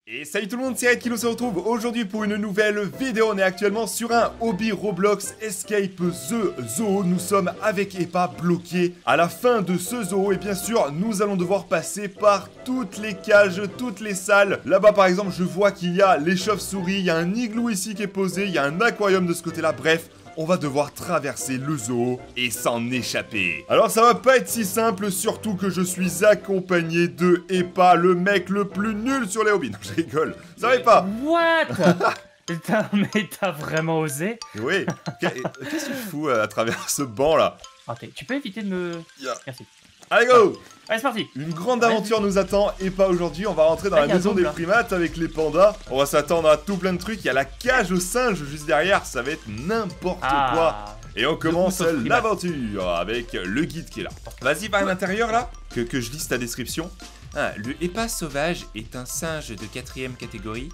Et salut tout le monde, c'est Red qui nous se retrouve aujourd'hui pour une nouvelle vidéo. On est actuellement sur un hobby Roblox Escape the Zoo. Nous sommes avec Epa bloqués à la fin de ce zoo. Et bien sûr, nous allons devoir passer par toutes les cages, toutes les salles. Là-bas par exemple, je vois qu'il y a les chauves-souris, il y a un igloo ici qui est posé, il y a un aquarium de ce côté-là, bref. On va devoir traverser le zoo et s'en échapper. Alors ça va pas être si simple, surtout que je suis accompagné de Epa, le mec le plus nul sur les hobbies. Non, je rigole, ça va pas. What? Mais t'as vraiment osé? Oui, qu'est-ce que tu fous à travers ce banc là? Ok, tu peux éviter de me... Merci. Allez go! Allez, c'est parti! Une grande aventure nous attend, et pas aujourd'hui. On va rentrer dans la maison des primates avec les pandas. On va s'attendre à tout plein de trucs. Il y a la cage aux singes juste derrière. Ça va être n'importe quoi. Et on commence l'aventure avec le guide qui est là. Vas-y, va à l'intérieur là. Que je lise ta description. Ah, le Epa sauvage est un singe de 4ème catégorie.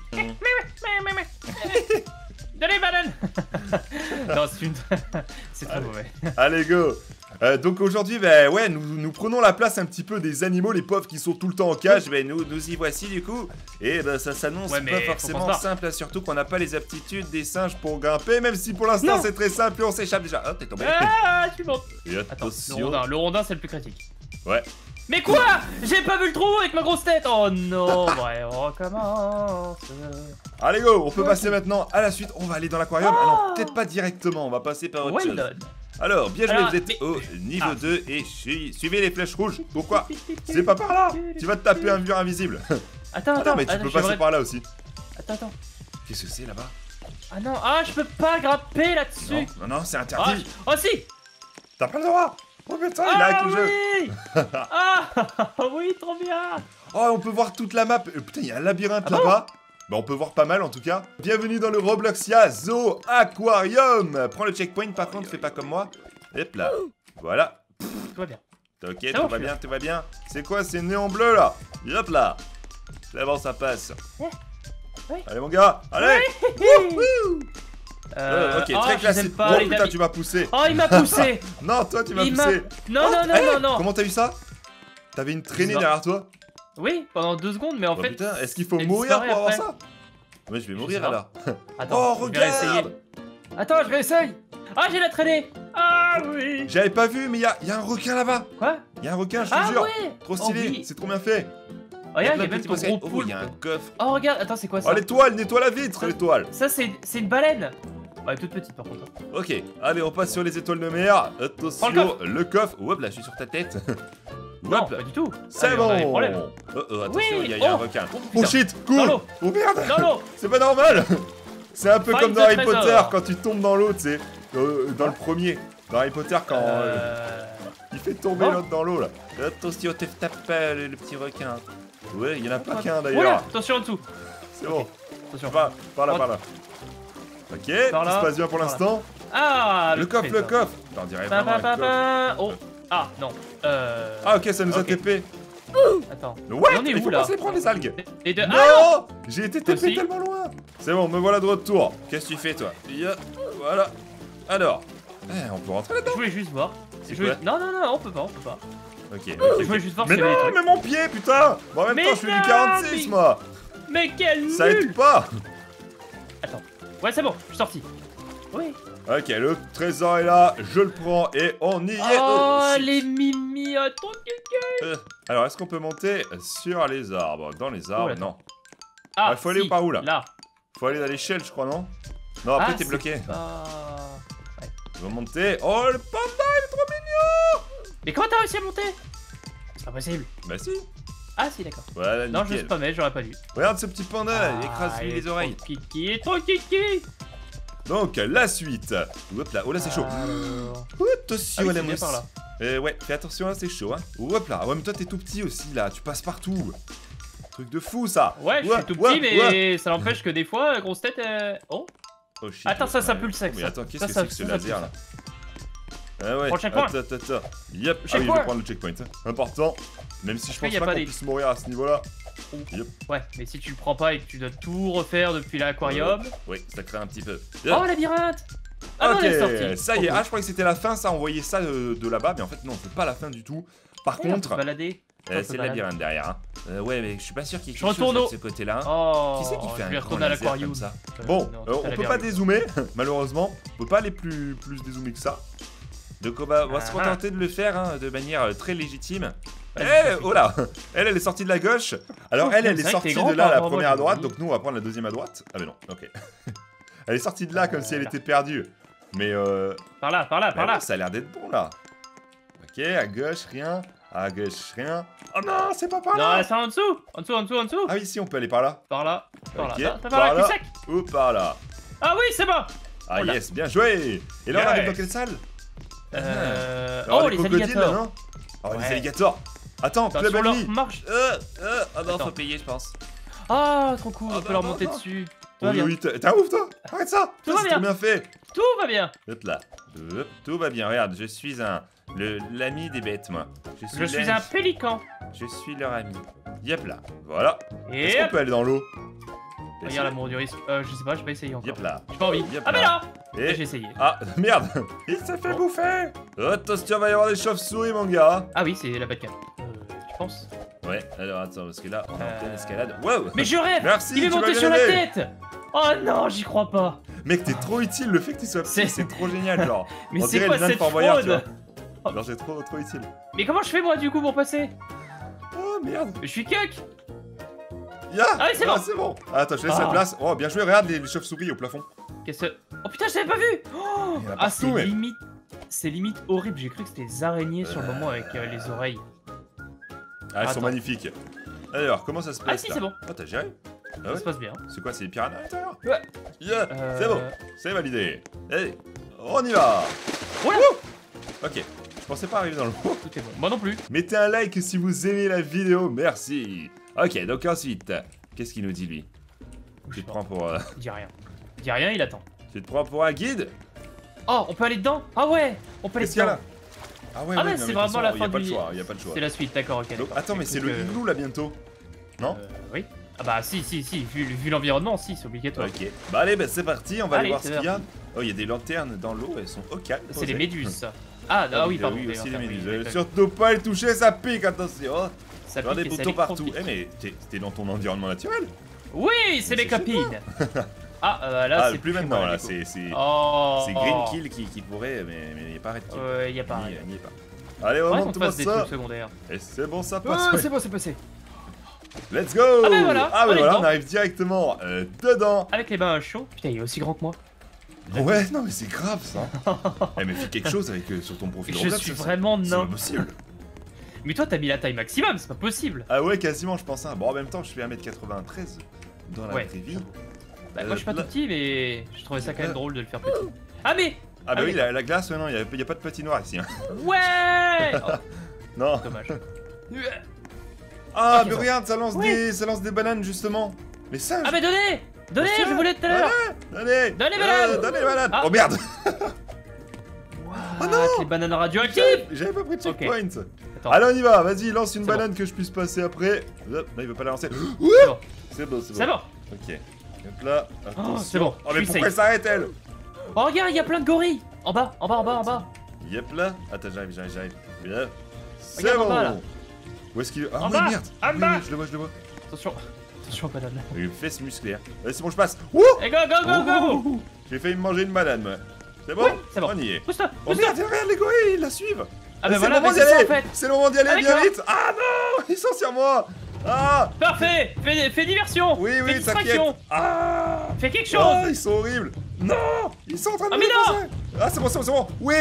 Donnez banane. Non, c'est une... c'est très mauvais. Allez, go. Donc aujourd'hui, bah, ouais, nous prenons la place un petit peu des animaux, les pauvres qui sont tout le temps en cage. Bah, nous y voici du coup. Et bah, ça s'annonce pas forcément simple, surtout qu'on n'a pas les aptitudes des singes pour grimper. Même si pour l'instant c'est très simple et on s'échappe déjà. Oh, t'es tombé. Ah, tu montes. Et attention. Attends, le rondin c'est le plus critique. Ouais. Mais quoi? J'ai pas vu le trou avec ma grosse tête. Oh non. Ouais, on recommence. Allez go, on peut passer maintenant à la suite. On va aller dans l'aquarium. Ah non, peut-être pas directement, on va passer par autre chose. Alors, bien joué, vous êtes au niveau 2 et suivez les flèches rouges. Pourquoi? C'est pas par là. Tu vas te taper un mur invisible. Attends, mais tu peux passer par là aussi. Attends. Qu'est-ce que c'est là-bas? Ah non, je peux pas grimper là-dessus. Non, c'est interdit. Oh si. T'as pas le droit. Oh putain, il a avec le jeu. Oui, trop bien. Oh, on peut voir toute la map. Putain, il y a un labyrinthe là-bas. Bah, on peut voir pas mal en tout cas. Bienvenue dans le Robloxia Zoo Aquarium. Prends le checkpoint par contre, fais pas comme moi. Hop là. Voilà. Tout va bien. Ok, tout va bien. C'est quoi ces néons bleus là? Hop là. C'est bon, ça passe. Oui. Allez mon gars, allez. Ok, très classique. Oh putain, tu m'as poussé. Oh, il m'a poussé. Non, toi tu m'as poussé. Non. Comment t'as eu ça? T'avais une traînée derrière toi? Oui, pendant 2 secondes, mais en fait... Putain, est-ce qu'il faut mourir pour avoir ça? Ouais, je vais mourir alors. Attends, oh, regarde. Attends, je réessaye. Ah, j'ai la traînée. Ah oui. J'avais pas vu, mais il y a un requin là-bas. Quoi? Il y a un requin, je te jure. Ouais. Trop stylé, c'est trop bien fait. Oh, regarde, il y a même ton gros poulpe. Oh, il y a un coffre. Oh, regarde, attends, c'est quoi ça? Oh, l'étoile, nettoie la vitre, l'étoile. Ça, c'est une baleine. Ouais, toute petite par contre. Ok, allez, on passe sur les étoiles de mer. Attention, le coffre. Hop là, je suis sur ta tête. Non, pas du tout. C'est bon. Attention, il y a un requin. Oh shit, cours. Oh merde. C'est pas normal. C'est un peu comme dans Harry Potter quand tu tombes dans l'eau, tu sais. Dans le premier. Dans Harry Potter quand il fait tomber l'autre dans l'eau là. Attention, te tape pas le petit requin. Ouais, il y en a pas qu'un d'ailleurs. Attention en dessous. C'est bon. Attention. Par là. Ok, tout se passe bien pour l'instant. Ah, le coffre. T'en dirais vraiment un coffre. Oh. Ah, non. Ah, ok, ça nous a TP. Attends. Ouais, il faut passer prendre les algues. Non, j'ai été TP tellement loin. C'est bon, me voilà de retour. Qu'est-ce que tu fais, toi? Voilà. Alors, on peut rentrer là-dedans. Je voulais juste voir. Non, on peut pas. Ok. Je voulais juste voir mais s'il y avait des trucs. Mais mon pied, putain. Bon, en même temps, je fais du 46, moi. Mais quel nul. Ça aide pas. Attends. Ouais, c'est bon, je suis sorti. Oui. Ok, le trésor est là, je le prends et on y est. Oh, les mimi, ton alors, est-ce qu'on peut monter sur les arbres? Dans les arbres, non. Ah, il faut aller par où là? Là. Faut aller à l'échelle, je crois, non? Non, après t'es bloqué. On va monter. Oh, le panda, il est trop mignon. Mais comment t'as réussi à monter? C'est pas possible. Bah si. Ah si, d'accord. Voilà, non, je spammais, j'aurais pas dû. Regarde ce petit panda là, il écrase-lui les oreilles. Trop kiki. Donc, la suite. Hop là, oh là, c'est chaud. Attention à la mousse. Ouais, fais attention là, c'est chaud, hein. Hop là. Ouais, mais toi, t'es tout petit aussi là, tu passes partout. Truc de fou ça. Ouais, je suis tout petit, mais ça n'empêche que des fois, la grosse tête. Oh shit. Attends, ça pue le sexe. Mais attends, qu'est-ce que c'est que ce laser là? Ah ouais, attends. Yep, ah oui, je vais prendre le checkpoint. Important. Même si je pense pas qu'on puisse mourir à ce niveau-là. Yep. Ouais, mais si tu le prends pas et que tu dois tout refaire depuis l'aquarium. Oui, ça crée un petit peu. Yep. Oh, labyrinthe. Ah, ok, non, sorti. Ça y est. Ah, je croyais que c'était la fin, ça, on voyait ça de là-bas, mais en fait, non, c'est pas la fin du tout. Par contre, C'est le labyrinthe derrière. Hein. Ouais, mais je suis pas sûr qu'il y ait quelque chose de ce côté-là. Oh, qui c'est qui fait un grand à laser comme ça? Bon, on peut pas dézoomer, malheureusement. On peut pas aller plus dézoomer que ça. Donc on va se contenter de le faire hein, de manière très légitime. Oh là, elle est sortie de la gauche. Alors elle est sortie de là, la première à droite. Donc nous, on va prendre la deuxième à droite. Ah mais non, ok. Elle est sortie de là comme si elle était perdue. Mais par là. Ça a l'air d'être bon là. Ok, à gauche, rien. À gauche, rien. Oh non, c'est pas par là. Non, c'est en dessous. En dessous. Ah oui, si, on peut aller par là. Par là. Okay. Là. Par là, sec. Ou par là. Ah oui, c'est bon. Ah yes, bien joué. Et là, on arrive dans quelle salle? Oh, les alligators. Non oh, les alligators. Attends, Club Annie. Ah non, faut payer, je pense. Ah, trop cool, on peut leur monter dessus. Oui, t'es un ouf, toi. Arrête ça. Tout va bien. C'est bien fait. Tout va bien. Hop là. Tout va bien. Regarde, je suis l'ami des bêtes, moi. Je suis un pélican. Je suis leur ami. Yep là. Voilà. Et est-ce qu'on peut aller dans l'eau? Regarde l'amour du risque. Je sais pas, j'ai pas essayé encore. Yep là. J'ai pas envie. Ah mais là. Et j'ai essayé. Ah merde. Il s'est fait bouffer. Attention, il va y avoir des chauves-souris, mon gars. Ah oui, c'est la Batcave. Tu penses? Ouais, alors attends, parce que là, on est en pleine escalade. Wow. Mais je rêve. Merci. Il est monté sur la tête. Oh non, j'y crois pas. Mec, t'es trop utile, le fait que tu sois petit, c'est trop génial, genre. Mais c'est quoi cette fraude? Genre, c'est trop utile. Mais comment je fais moi du coup pour passer? Oh merde. Je suis cuck. Ah oui, c'est bon. Attends, je laisse la place. Oh, bien joué, regarde les chauves-souris au plafond. Qu'est-ce que... Oh putain, je t'avais pas vu. Ah, c'est limite horrible. J'ai cru que c'était des araignées sur le moment avec les oreilles. Ah, elles sont magnifiques. Alors, comment ça se passe? Ah si, c'est bon. Oh, t'as géré? Ça se passe bien. C'est quoi, c'est des piranhas à l'intérieur? Ouais. Yeah, c'est bon, c'est validé. Allez, on y va. Voilà. Ok, je pensais pas arriver dans le pot. Tout est bon. Moi non plus. Mettez un like si vous aimez la vidéo, merci. Ok, donc ensuite, qu'est-ce qu'il nous dit lui? Tu te prends pour... Il dit rien. Il dit rien, il attend. Tu te prends pour un guide? Oh, on peut aller dedans? Ah ouais, on peut aller dedans. Là ah ouais, mais c'est vraiment la fin du... Il y a pas le choix. C'est la suite, d'accord, ok. Donc, attends, mais c'est le igloo là bientôt? Non? Oui. Ah bah si, vu l'environnement, si, c'est obligatoire. Ok, bah allez, c'est parti, on va aller voir ce qu'il y a. Oh, il y a des lanternes dans l'eau, elles sont au calme. C'est des méduses, ça. Ah oui, pardon. Oui, aussi des méduses. Surtout pas les toucher, ça pique, attention. Ça pique, des boutons partout. Eh mais t'es dans ton environnement naturel? Oui, c'est mes copines. Là, c'est plus maintenant, là, c'est Green Kill qui pourrait, mais il n'y a pas Red Kill. Il n'y a pas. Allez, on monte tout ça. Et c'est bon, ça passe. C'est bon, c'est passé. Let's go! Ah ben voilà, on arrive directement dedans. Avec les bains chauds. Putain, il est aussi grand que moi. Ouais, non mais c'est grave ça. Mais fais quelque chose avec sur ton profil. Je suis vraiment nain. C'est pas possible. Mais toi, t'as mis la taille maximum, c'est pas possible. Ah ouais, quasiment, je pense. Bon, en même temps, je fais 1m93 dans la vraie vie. Bah, moi, je suis pas tout petit, mais je trouvais ça quand même drôle de le faire petit. Ah mais Ah bah oui, la glace, non, il y a pas de patinoire ici. Ouais. Non. Dommage. Ah, mais regarde, ça lance des bananes justement. Les singes. Ah, mais donnez, je voulais tout à l'heure. Donnez les bananes. Ah. Oh merde. Oh non, les bananes radioactives. J'avais pas pris de checkpoint. Allez, on y va. Vas-y, lance une banane que je puisse passer après. Là, il veut pas la lancer. C'est bon. C'est bon. Ok. Hop là. C'est bon. Oh, mais pourquoi elle s'arrête, elle? Oh, regarde, il y a plein de gorilles. En bas. Yep là. Attends, j'arrive. Bien. C'est bon. Où est-ce qu'il est? Ah oui, merde. Oui, je le vois. Attention, banane. Une fesse musclée. Allez, c'est bon, je passe. Et go. J'ai failli me manger une banane, moi. C'est bon? C'est bon. On y est. Pousse-toi. Oh merde, regarde les gorilles, ils la suivent. Ah bah voilà, c'est ça en fait. C'est le moment d'y aller, bien vite. Ah non, ils sont sur moi. Ah. Parfait. Fais diversion. Oui, t'inquiète. Ah. Fais quelque chose. Oh, ils sont horribles. Non, ils sont en train de me défoncer. Ah, c'est bon. Oui.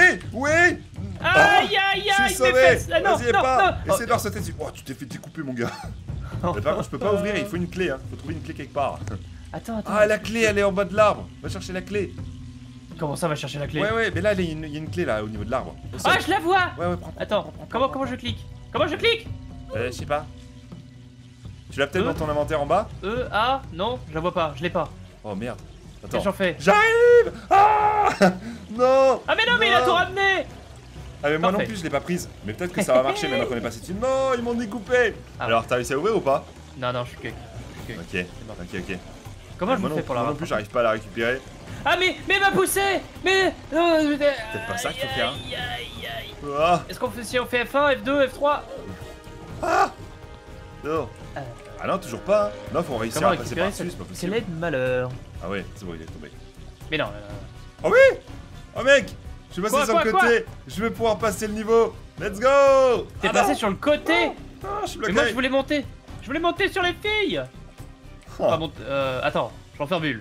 Aïe, je suis sauvé. Vas-y, pas. Essaye de leur sauter dessus. Oh, tu t'es fait découper, mon gars. Mais par contre, je peux pas ouvrir, il faut une clé, hein. Faut trouver une clé quelque part. Attends. Ah, la clé, elle est en bas de l'arbre. Va chercher la clé. Comment ça va chercher la clé? Ouais, mais là, il y a une clé là au niveau de l'arbre. Ah, je la vois. Ouais, prends. Attends, comment je clique? Je sais pas. Tu l'as peut-être dans ton inventaire en bas? Non, je la vois pas, je l'ai pas. Oh merde. Attends. Qu'est-ce que j'en fais? J'arrive. Ah non. Ah mais non, mais il a tout ramené. Ah mais moi non plus je l'ai pas prise. Mais peut-être que ça va marcher maintenant qu'on est passé dessus. Non, ils m'ont découpé. Alors t'as réussi à ouvrir ou pas? Non, je suis cuck. Ok. Comment je me fais pour la Moi non plus j'arrive pas à la récupérer. Ah mais m'a poussé. Mais peut-être pas ça qu'il faut faire. Est-ce qu'on fait F1, F2, F3? Ah non. Ah non, toujours pas. Non, faut réussir Comment à passer récupérer par-dessus, c'est pas possible. clé de malheur? Ah ouais, c'est bon, il est tombé. Mais non. Oh oui. Oh mec, je suis passé Quoi, sur le côté. Je vais pouvoir passer le niveau. Let's go. T'es passé sur le côté. Ah, je suis Mais bloqué. moi je voulais monter. Je voulais monter sur les filles. Oh. Ah bon, attends, je reformule.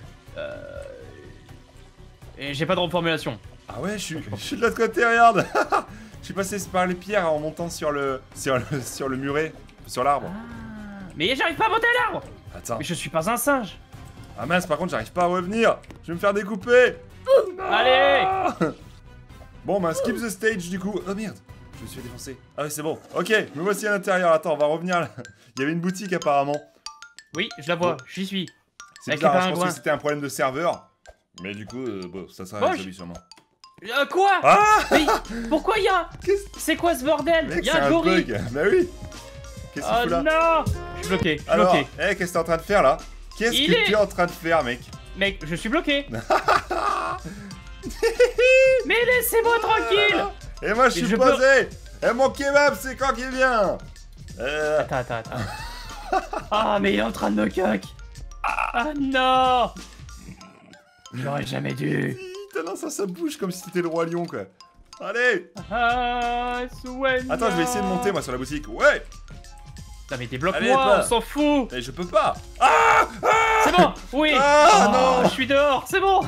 Et j'ai pas de reformulation. Ah ouais, je suis de l'autre côté, regarde. Je suis passé par les pierres en montant sur le muret, sur l'arbre. Ah, mais j'arrive pas à monter à l'arbre. Attends. Mais je suis pas un singe. Ah mince, par contre, j'arrive pas à revenir. Je vais me faire découper. Allez. Bon, bah skip the stage du coup. Oh merde, je me suis fait défoncer. Ah ouais, c'est bon. Ok, me voici à l'intérieur. Attends, on va revenir là. Il y avait une boutique apparemment. Oui, je la vois, j'y suis. C'est Avec bizarre, les je pensais pingouins. que c'était un problème de serveur. Mais du coup, bon, ça sera Oh, résolu sûrement. Quoi? Ah Mais pourquoi y'a... C'est quoi ce bordel? Mec, c'est Y'a un gorille. bug. Bah oui. Qu'est-ce qu'il Oh fout là? non. Je suis bloqué, Alors, bloqué. qu'est-ce que t'es en train de faire là? Qu'est-ce Il que est- tu es en train de faire, mec? Mec, je suis bloqué. Mais laissez-moi tranquille. Et moi, je suis je posé. Et mon kebab, c'est quand qu'il vient? Attends. Ah, mais il est en train de me cac. Ah non. J'aurais jamais dû. T'as lancé sa bouche comme si c'était le roi lion, quoi. Allez. Ah, Swen. Attends, je vais essayer de monter, moi, sur la boutique. Ouais. Non mais Allez, débloque-moi, pas. on s'en fout. Et je peux pas. C'est bon. Oui. Ah, Oh, non. je suis dehors, c'est bon.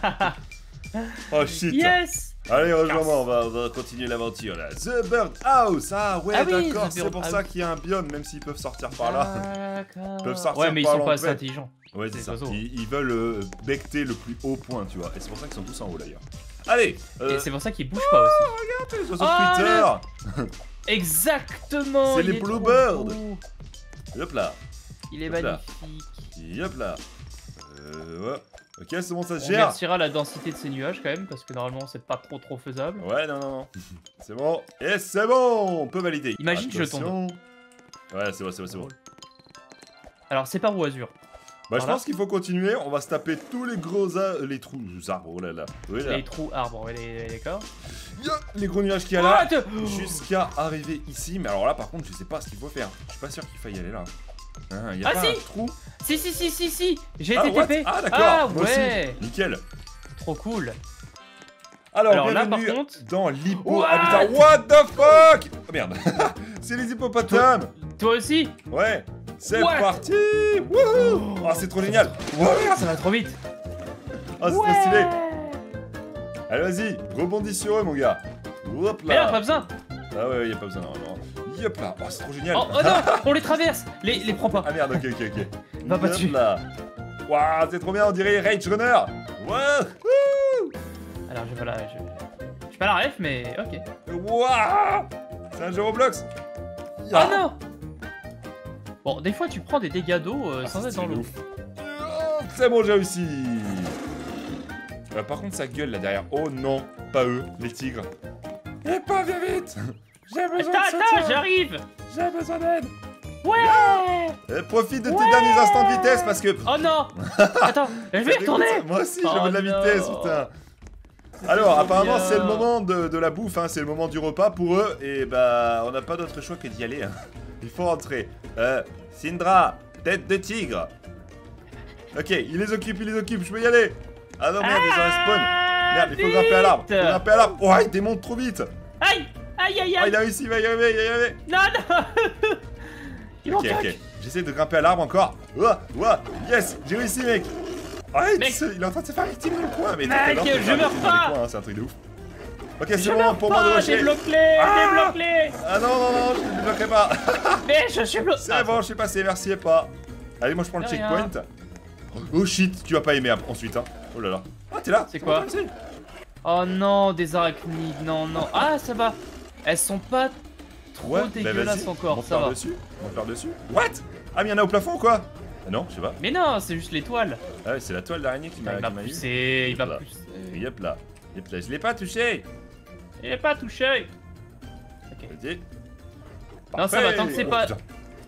Oh shit. Yes. Allez, rejoins-moi, on va continuer l'aventure là. The Bird House. Ah ouais, Ah oui, d'accord, The c'est Bird pour House. ça qu'il y a un biome, même s'ils peuvent sortir par là. D'accord. Ils peuvent sortir Ouais, mais ils par sont pas assez l'entrée. intelligents. Ouais, c'est Des ça. oiseaux. Ils veulent becter le plus haut point, tu vois. Et c'est pour ça qu'ils sont tous en haut d'ailleurs. Allez. Et c'est pour ça qu'ils bougent pas aussi. Regarde les oiseaux Ah, de Twitter. Exactement. C'est il les est trop bluebirds. beau. Hop là. Il est Hop là. magnifique. Hop là. Ouais. Ok, c'est bon, ça se On gère. remerciera la densité de ces nuages quand même, parce que normalement c'est pas trop faisable. Ouais, non. C'est bon. Et c'est bon. On peut valider. Imagine, je Attention. Ouais, c'est bon. Alors c'est par où Azur? Bah, je Voilà. pense qu'il faut continuer. On va se taper tous les gros les trous, les arbres. Oh là là. Oui, là. Les trous arbres, ouais, d'accord. Les gros nuages qu'il y a là. What? Jusqu'à arriver ici. Mais alors là, par contre, je sais pas ce qu'il faut faire. Je suis pas sûr qu'il faille y aller là. Hein, y a Ah, pas si. un trou. Si, j'ai Ah, été what? TP. Ah, d'accord. Ah Moi aussi. ouais. Nickel. Trop cool. Alors là, bienvenue par contre- dans l'hippo What? habitat. What the fuck? Oh merde. C'est les hippopotames. Toi aussi? Ouais. C'est What? parti. Wouhou. Oh, c'est trop génial. Oh, merde. Ça va trop vite. Oh, c'est trop stylé. Allez, vas-y. Rebondis sur eux, mon gars. Hop Mais non, là. pas besoin. Ah ouais, y a pas besoin normalement. Yop là. Oh, c'est trop génial. Oh non, on les traverse. Les prends pas. Ah merde, ok. Va pas Hop dessus. là. Waouh, c'est trop bien, on dirait Rage Runner. Wouh. Alors je suis pas la ref, mais ok. Waouh. C'est un jeu Roblox. Oh non. Bon, des fois tu prends des dégâts d'eau sans être dans l'eau. Oh, c'est bon, j'ai réussi. Par contre, ça gueule là derrière. Oh non, pas eux, les tigres. Et pas viens vite. J'ai besoin de Attends, soutien. j'arrive. J'ai besoin d'aide. Ouais. Profite de tes Ouais. derniers instants de vitesse parce que... Oh non. Attends, je vais y retourner. Moi aussi, Oh j'avais de la non. vitesse, putain. Alors, trop apparemment, bien. c'est le moment de la bouffe, hein, c'est le moment du repas pour eux, et bah, on n'a pas d'autre choix que d'y aller. Hein. Il faut rentrer. Syndra, tête de tigre. Ok, il les occupe, je peux y aller. Ah non, merde, ils ont respawn. Merde, il faut grimper à l'arbre. Vite. Oh, il démonte trop vite. Aïe. Ah, il a réussi, il va y arriver. Non. Ils m'ont Ok, cac. j'essaie de grimper à l'arbre encore. Yes, j'ai réussi, mec. Arrête, Mec. il est en train de se faire victime dans le coin. Mais Mec, t'as peur de je faire meurs victime dans pas. les coins, hein, c'est un truc de ouf. Ok, c'est Je bon meurs pour moi de pas, rusher. débloque-les, Ah. débloque-les. Ah non, je ne débloquerai pas. Mais je suis bloqué. C'est bon, je suis passé, merci et pas. Allez, moi je prends le De checkpoint. Oh shit, tu vas pas aimer ensuite, hein. Oh là là. Ah, t'es là. C'est quoi? Oh non, des arachnides, non. Ah, ça va. Elles sont pas trop dégueulasses encore, monte ça va. monte par dessus. What? Ah, mais y'en a au plafond ou quoi? Ah non, je sais pas. Mais non, c'est juste l'étoile. Ah ouais, c'est la toile d'araignée qui m'a Il m'a eu. poussé, il m'a Voilà. poussé. Et hop là, je l'ai pas touché. Il est pas touché. Ok. Non, ça va, tant que c'est pas... putain.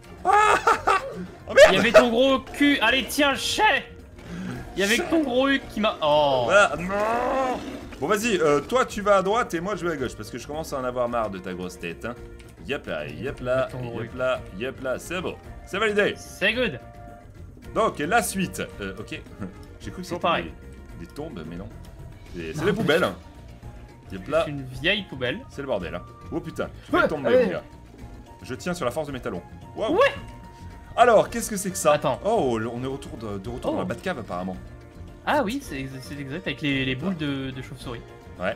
Oh Il y avait ton gros cul. Allez, tiens, chais. Il y avait que ton gros cul qui m'a... Oh. Voilà, non. Bon, vas-y, toi tu vas à droite et moi je vais à gauche parce que je commence à en avoir marre de ta grosse tête, hein. Yep là, yep là, yep là, yep là, c'est bon. C'est validé. C'est good. Donc, la suite. Ok. J'ai cru que c'était des tombes, mais non. C'est des poubelles. Yep là. C'est une vieille poubelle. C'est le bordel. Hein. Oh putain, je vais tomber, mon gars. Je tiens sur la force de mes talons. Waouh. Ouais. Alors, qu'est-ce que c'est que ça? Attends. Oh, on est de retour dans la Batcave, apparemment. Ah oui, c'est exact, avec les boules de chauve-souris. Ouais.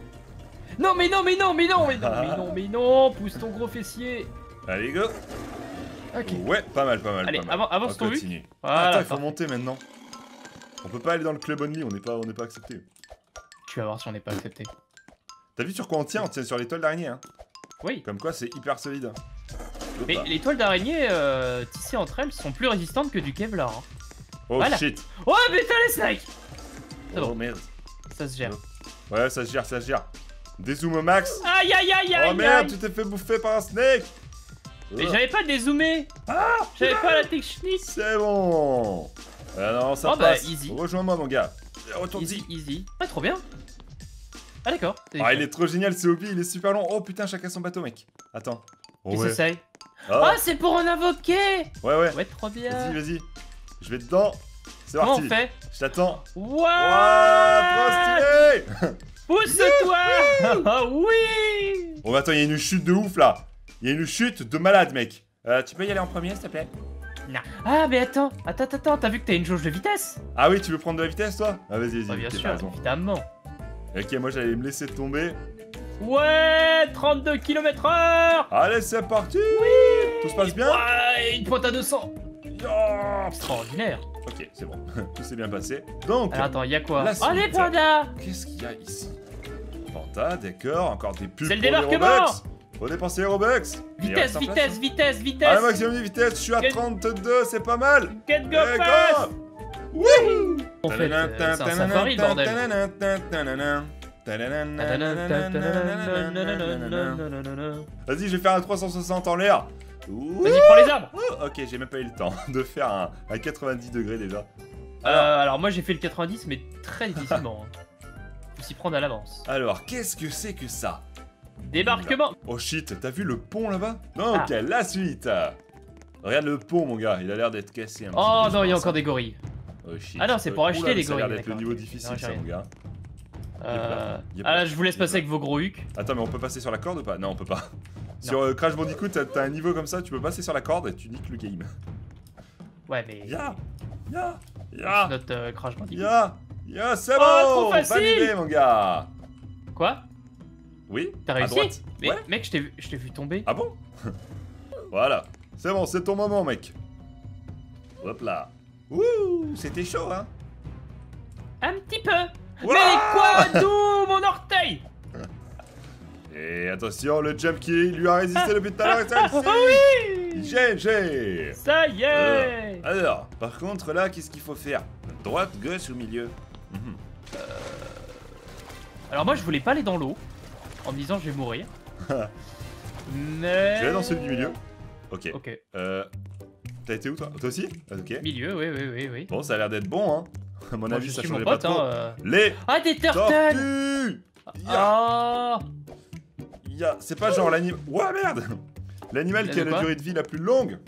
Non, mais non, mais non, mais non, mais non, mais non, mais non, pousse ton gros fessier. Allez, go. Ok. Ouais, pas mal, pas mal. Allez, pas mal. avance ton continue. Voilà, attends, il faut monter maintenant. On peut pas aller dans le club only, on n'est pas accepté. Tu vas voir si on n'est pas accepté. T'as vu sur quoi on tient? On tient sur l'étoile d'araignée, hein. Oui. Comme quoi, c'est hyper solide. Mais les toiles d'araignée tissées entre elles sont plus résistantes que du Kevlar. Hein. Oh voilà. shit. Oh putain les snakes. C'est Oh bon, merde. ça se gère. Ouais, ça se gère, ça se gère. Dézoom au max. Aïe aïe aïe aïe. Oh merde, aïe. tu t'es fait bouffer par un snake. Mais j'avais pas dézoomé. J'avais pas la technique. C'est bon. Non, ça Oh bah passe. easy. Rejoins-moi, mon gars. Retourne-y. Easy. Ouais, trop bien. Ah d'accord. Ah, il est trop génial ce hobby, il est super long. Oh putain, chacun son bateau, mec. Attends. Oh, Qui s'essaye? Ah, Ah, c'est pour en invoquer. ouais. Ouais, trop bien. Vas-y, vas-y. Je vais dedans. C'est Comment parti. on fait? Je t'attends. Waouh, Trop stylé. pousse-toi. Ah oui. Oh, attends, il y a une chute de ouf là. Il y a une chute de malade, mec. Tu peux y aller en premier, s'il te plaît? Non. Ah, mais attends, t'as vu que t'as une jauge de vitesse? Ah oui, tu veux prendre de la vitesse, toi? Ah, vas-y, vas-y. Ouais, bien ok, t'as sûr, raison. évidemment. Ok, moi j'allais me laisser tomber. Ouais, 32 km/h. Allez, c'est parti. Tout se passe bien? Ouais, une pointe à 200. Oh, Extraordinaire. ok, c'est bon. Tout s'est bien passé. Donc, Alors attends, y'a quoi? la Oh, les suite. pandas. qu'est-ce qu'il y a ici? Panta, d'accord, encore des pubs C'est le pour les débarquement. Robux. Faut dépenser les Robux. Vitesse, Et vitesse, vitesse, vitesse. Allez, maximum de vitesse, je suis à Get- 32, c'est pas mal. Get go Et fast. go. En fait, c'est un safari, le bordel. Vas-y, je vais faire un 360 en l'air. Vas-y, prends les arbres. Oh, ok, j'ai même pas eu le temps de faire un 90 degrés déjà. Alors moi j'ai fait le 90 mais très difficilement. Hein. Faut s'y prendre à l'avance. Alors, qu'est-ce que c'est que ça? Débarquement. Oh shit, t'as vu le pont là-bas? Donc, Ah. la suite. Regarde le pont, mon gars, il a l'air d'être cassé un petit Oh peu, non, il y a je pense, encore des gorilles. Oh shit. Ah non, c'est pour acheter Oula, les ça a l'air gorilles, d'être le d'accord. niveau Non, difficile, j'ai ça, rien. mon gars. Yep Ah là, là. je vous laisse passer avec vos gros hucs. Attends, mais on peut passer sur la corde ou pas? Non, on peut pas. Sur Crash Bandicoot, t'as un niveau comme ça, tu peux passer sur la corde et tu niques le game. Ouais, mais Ya, c'est ya, notre Crash Bandicoot. ya, c'est Oh, bon. trop facile. Validé, mon gars. Quoi? Oui. T'as à réussi? droite. Mais Ouais. mec, je t'ai vu tomber. Ah bon? Voilà. C'est bon, c'est ton moment, mec. Hop là. Ouh, c'était chaud, hein. Un petit peu. Ouah. Mais quoi? D'où mon orteil? Et attention, le jump qui lui a résisté depuis tout à l'heure est Ah réussi. oui. GG. Ça y est. Alors, par contre, là, qu'est-ce qu'il faut faire? Droite, gauche ou milieu? Alors moi je voulais pas aller dans l'eau en me disant je vais mourir. Mais... Je vais aller dans celui du milieu. Ok. Ok. T'as été où, toi? Toi aussi? Ok. Milieu, oui. Bon, ça a l'air d'être bon, hein. À mon Moi, avis, je ça suis mon changeait pas pote, trop. hein. Les Ah, des turtles. tortues. Ah. C'est pas genre l'animal... Ouah, merde. L'animal qui a la Quoi? durée de vie la plus longue.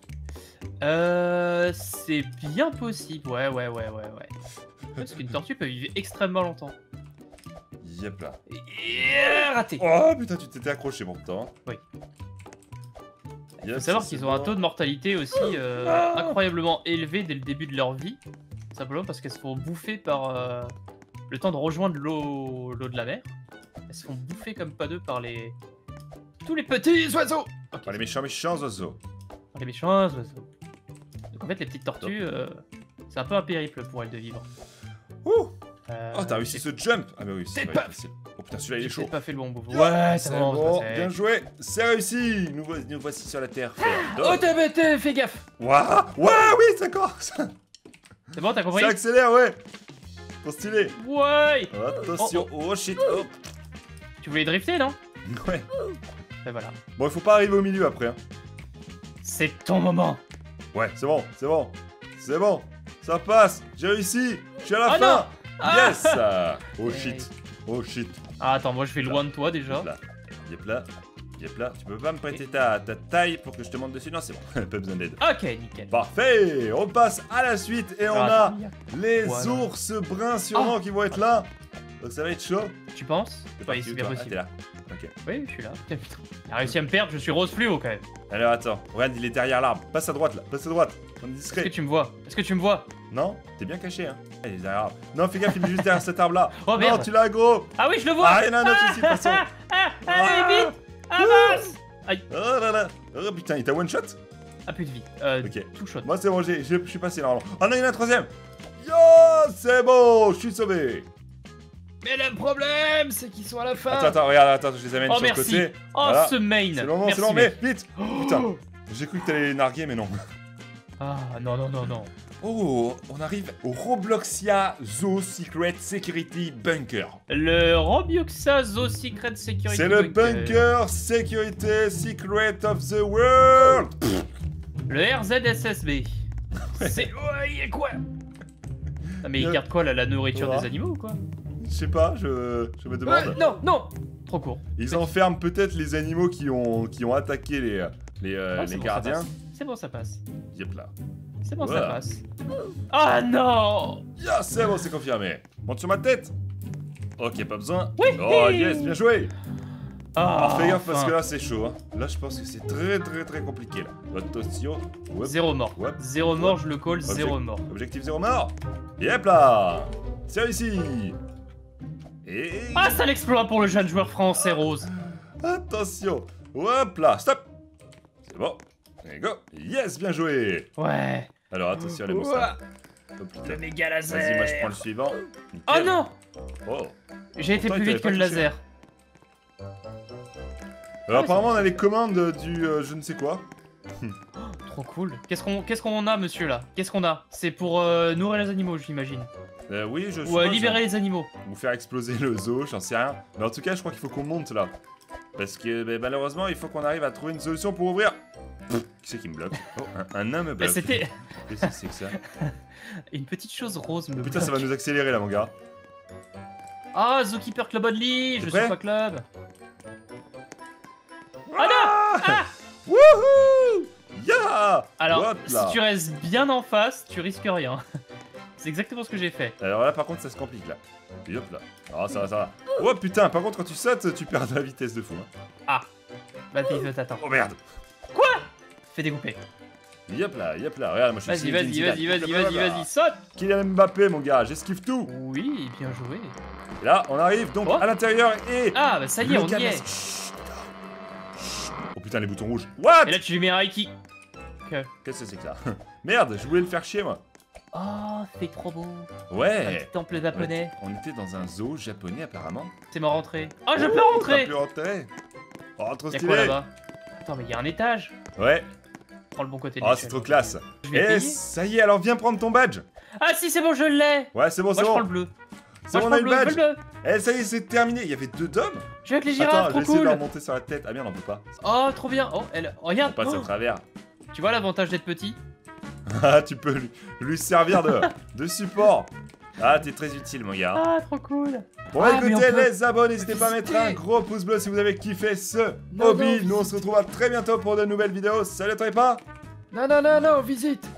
C'est bien possible. Ouais. Parce qu'une tortue peut vivre extrêmement longtemps. Yep là. Raté. Oh putain, tu t'étais accroché pourtant. Oui. Yep, Faut savoir ça, qu'ils c'est ont un bon. taux de mortalité aussi incroyablement élevé dès le début de leur vie. Simplement parce qu'elles se font bouffer par le temps de rejoindre l'eau de la mer. Elles se font bouffer comme pas deux par tous les petits oiseaux. Ok, Par les méchants oiseaux. par les méchants oiseaux. Donc en fait les petites tortues, c'est un peu un périple pour elles de vivre. Ouh. Oh, t'as réussi j'ai- ce jump. Ah bah oui, c'est C'est vrai, pas- facile. Oh putain, celui-là il est J'ai chaud. peut-être pas fait le bon bouffe. Yeah, Ouais, c'est c'est bon, bon. c'est Bien joué, c'est réussi. Nous voici sur la terre ferme. Oh, fais gaffe. Waouh, waouh, oui, d'accord. Ça C'est bon, t'as compris? accélère, ouais. Trop stylé. Ouais. Attention, oh shit, oh. Tu voulais drifter, non? Ouais. Ben voilà. Bon, il faut pas arriver au milieu après. Hein. C'est ton moment. Ouais, c'est bon, c'est bon. C'est bon. Ça passe. J'ai réussi. Je suis à la Oh fin. non. Ah. Yes. Oh shit. Oh shit. Ah, attends, moi je vais loin de toi déjà. Yep là. Yep là. Yep là, tu peux pas me prêter ta taille pour que je te monte dessus? Non, c'est bon, pas besoin d'aide. Ok, nickel. Parfait, on passe à la suite et on a les ours bruns sûrement qui vont être là. Donc ça va être chaud. Tu penses? Oui, c'est bien Ah, possible. t'es là. Ok. Oui, je suis là. Putain, putain. Il a réussi à me perdre, je suis rose fluo quand même. Alors attends, regarde, il est derrière l'arbre. Passe à droite là, passe à droite. On est Est-ce discret. que tu me vois? Est-ce que tu me vois? Non, t'es bien caché hein. Il est derrière l'arbre. Non, fais gaffe, il est juste derrière cet arbre là. Oh non, merde. tu l'as gros. Ah oui, je le vois. Ah, il y en a un autre ici de toute façon. Allez, vite. Avance. Aïe. Oh là là. Oh putain, il t'a one shot? Ah, plus de vie. Ok. Tout shot. Moi c'est bon, je suis passé normalement. Oh non, il y en a un troisième. Yo, c'est bon, je suis sauvé. Mais le problème, c'est qu'ils sont à la fin. Attends, regarde, attends, je les amène Oh, sur merci. le côté. Oh, Voilà. ce main. C'est le moment, Merci, mais mec. vite. Putain, j'ai cru que t'allais les narguer, mais non. Ah, non, non, non, non. Oh, on arrive au Robloxia Zoo Secret Security Bunker. Le Robloxia Zoo Secret Security C'est le bunker sécurité secret of the world. Le RZSSB. C'est... Ouais, il y a quoi? Ah, mais il garde quoi là, la nourriture des animaux ou quoi? Je sais pas, je me demande. Non, non. Trop court. Ils enferment peut-être les animaux qui ont attaqué les bon, gardiens. C'est bon, ça passe. Yep là. C'est bon, Voilà. ça passe. Ah non. Yeah, c'est bon, c'est confirmé. Monte sur ma tête. Ok, pas besoin. Oui. Oh yes, bien joué. Ah, Alors fais gaffe parce que enfin. là c'est chaud. Hein. Là je pense que c'est très compliqué là. Attention. Hop. Zéro mort. Hop. Zéro mort, je le call, Object- zéro mort. Objectif 0 mort. Yep là. C'est réussi. Et... Ah, c'est un exploit pour le jeune joueur français rose. Attention. Hop là, stop. C'est bon. Allez, go. Yes, bien joué. Ouais. Alors attention les moussards. Oh Le putain. méga laser. Vas-y, moi je prends le suivant. Oh Nickel. non. Oh. J'ai été Pourtant, plus il vite que t'avait le pas touché. laser. Alors apparemment on a les commandes du je ne sais quoi. Trop cool. Qu'est-ce qu'on a, monsieur, là? Qu'est-ce qu'on a? C'est pour nourrir les animaux, j'imagine. Oui, je Ou suppose, libérer les animaux. Ou faire exploser le zoo, j'en sais rien. Mais en tout cas, je crois qu'il faut qu'on monte là. Parce que malheureusement, il faut qu'on arrive à trouver une solution pour ouvrir. Qui c'est qui me bloque? Oh, un nain me Bah, bloque. c'était Qu'est-ce que c'est que ça? une petite chose rose. Me Putain, ça va nous accélérer là, mon gars. Ah, Zookeeper Club Only. T'es Je prêt suis pas club. Ah Wouhou Yeah. Alors, Hop si là. tu restes bien en face, tu risques rien. C'est exactement ce que j'ai fait. Alors là, par contre, ça se complique là. Et hop là. Ah, ça va, ça va. Oh putain, par contre, quand tu sautes, tu perds de la vitesse de fou. Hein. Vas-y, je t'attends. Oh merde. Fais découper. Yop là, regarde, moi je suis Vas-y, vas-y, saute. Kylian Mbappé, mon gars, j'esquive tout. Oui, bien joué. Et là, on arrive donc Oh. à l'intérieur et... Ah, bah ça y est, le on y canard- est. Chut, chut. Oh putain, les boutons rouges. What? Et là, tu lui mets un Reiki. Qu'est-ce que c'est que ça? Merde, je voulais le faire chier, moi. Oh, c'est trop beau. Un Ouais. petit temple japonais. On était dans un zoo japonais, apparemment. C'est ma rentrée. Oh, je peux T'as rentrer. pu rentrer. Oh, trop Y'a stylé. quoi là-bas? Attends, mais il y a un étage. Ouais. Prends le bon côté de Oh, l'échelle. c'est trop classe. Je vais Et payer. ça y est, alors viens prendre ton badge. Ah si, c'est bon, je l'ai. Ouais, c'est bon, Moi, c'est je prends bon. le bleu. C'est Moi, bon, je on prends a le eu bleu, le je badge. veux le bleu. Eh, ça y est, c'est terminé. Il y avait 2 dômes. Je vais avec les Attends, girafes, je trop vais essayer de leur cool. monter sur la tête. Ah merde, on peut pas. Oh, trop bien. Oh, On regarde. passe à Oh, travers. tu vois l'avantage d'être petit? Ah, tu peux lui servir de support. Ah, t'es très utile, mon gars. Ah, trop cool. Bon, Ah, mais écoutez, on peut les abonnés, n'hésitez pas à mettre un gros pouce bleu si vous avez kiffé ce hobby. Nous, on se retrouve à très bientôt pour de nouvelles vidéos. Salut, toi et pas. Non, visite.